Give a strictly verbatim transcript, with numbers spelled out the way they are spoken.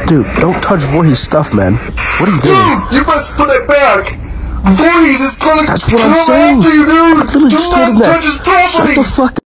Dude, don't touch Voorhees' stuff, man. What are you doing? Dude, you must put it back. Voorhees is gonna That's what come I'm saying. after you, dude. I literally Do just told not him that. touch his property. Shut the fuck